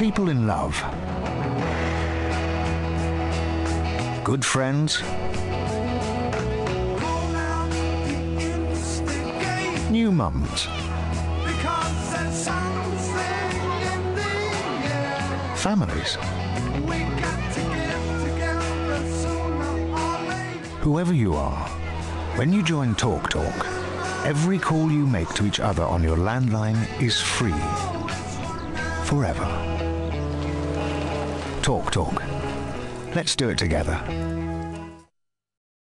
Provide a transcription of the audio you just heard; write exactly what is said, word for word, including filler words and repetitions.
People in love. Good friends. New mums. Families. Whoever you are, when you join Talk Talk, every call you make to each other on your landline is free. Forever. Talk Talk. Let's do it together.